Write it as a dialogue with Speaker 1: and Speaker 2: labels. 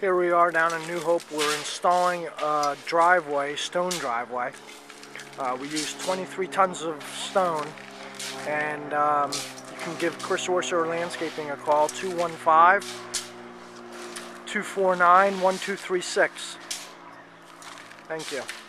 Speaker 1: Here we are down in New Hope. We're installing a driveway, stone driveway. We use 23 tons of stone, and you can give Chris Orser Landscaping a call, 215-249-1236. Thank you.